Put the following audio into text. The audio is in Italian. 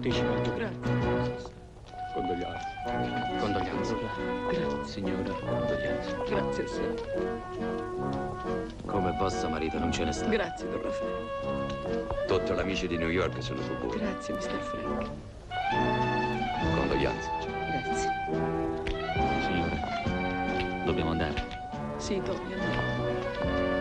anticipato. Grazie. Condoglianze. Condoglianze. Grazie. Signora, condoglianze. Grazie, signore. Come vostro marito non ce ne sta. Grazie, Don Raffaele. Tutti gli amici di New York sono con voi. Grazie, Mr. Frank. Condoglianze. Grazie. Signore, dobbiamo andare. Sì, Tommy, andiamo.